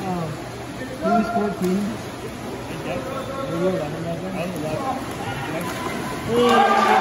He was 14. Yep. Were you 11? I was 11. Okay. Oh!